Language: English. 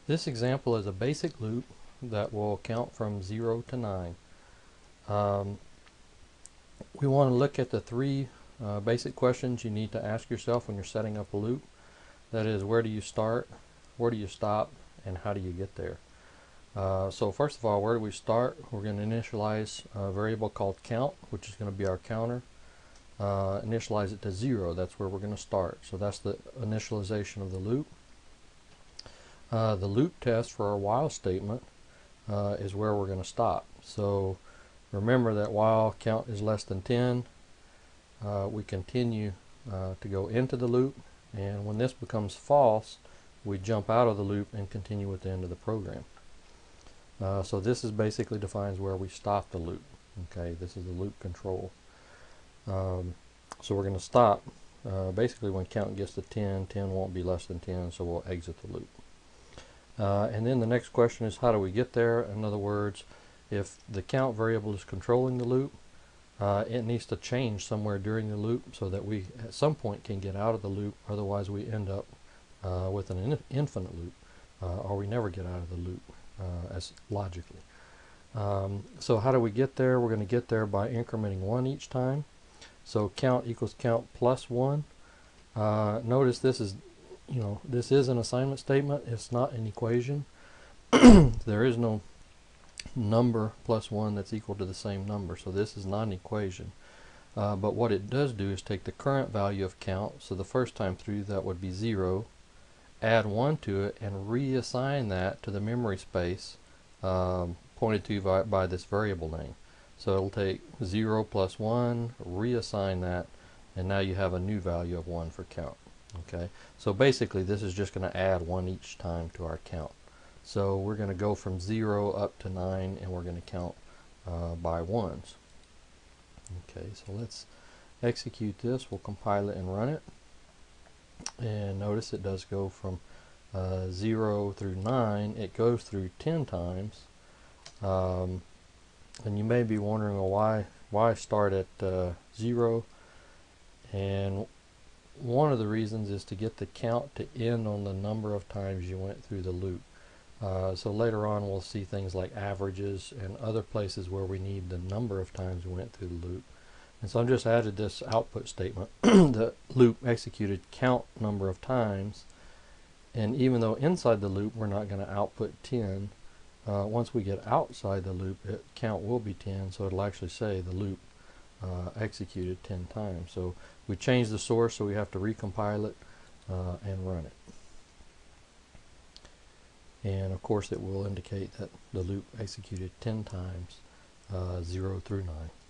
This example is a basic loop that will count from 0 to 9. Um, we want to look at the three basic questions you need to ask yourself when you're setting up a loop. That is, where do you start, where do you stop, and how do you get there? So first of all, where do we start? We're going to initialize a variable called count, which is going to be our counter. Initialize it to 0. That's where we're going to start. So that's the initialization of the loop. The loop test for our while statement is where we're going to stop. So remember that while count is less than 10, we continue to go into the loop, and when this becomes false, we jump out of the loop and continue with the end of the program. So this is basically defines where we stop the loop. Okay, this is the loop control. So we're going to stop basically when count gets to 10. 10 won't be less than 10, so we'll exit the loop. And then the next question is, how do we get there? In other words, if the count variable is controlling the loop, it needs to change somewhere during the loop so that we at some point can get out of the loop. Otherwise we end up with an infinite loop, or we never get out of the loop as logically. So how do we get there? We're going to get there by incrementing 1 each time. So count equals count plus 1. Notice this is this is an assignment statement. It's not an equation. There is no number plus 1 that's equal to the same number, so this is not an equation. But what it does do is take the current value of count, so the first time through that would be 0, add 1 to it, and reassign that to the memory space pointed to by this variable name. So it'll take 0 plus 1, reassign that, and now you have a new value of 1 for count. Okay, so basically this is just going to add 1 each time to our count. So we're going to go from 0 up to 9, and we're going to count by ones. Okay, so let's execute this. We'll compile it and run it. And notice it does go from 0 through 9. It goes through 10 times. And you may be wondering, well, why start at 0? And one of the reasons is to get the count to end on the number of times you went through the loop. So later on we'll see things like averages and other places where we need the number of times we went through the loop. And so I've just added this output statement. The loop executed count number of times, and even though inside the loop we're not going to output 10, once we get outside the loop, count will be 10, so it'll actually say the loop executed 10 times. So we changed the source, so we have to recompile it and run it. And of course it will indicate that the loop executed 10 times, 0 through 9.